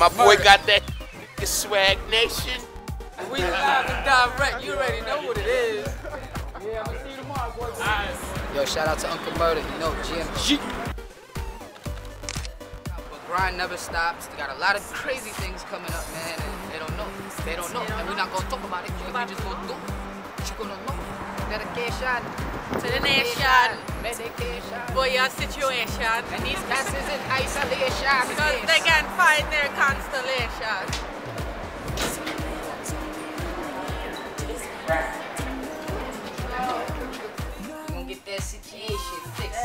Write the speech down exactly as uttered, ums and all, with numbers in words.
My boy got that swag nation. We live and direct. You already know what it is. Yeah, I'm gonna see you tomorrow, boys. Right. Yo, shout out to Uncle Murda. You know, G M G. But grind never stops. They got a lot of crazy things coming up, man, and they don't know. They don't know, and we're not gonna talk about it. We just gonna do it. What you gonna know? Dedication to the nation. Medication. For your situation. And these guys is in isolation. Because they can find their constellation. We're gonna get that situation fixed.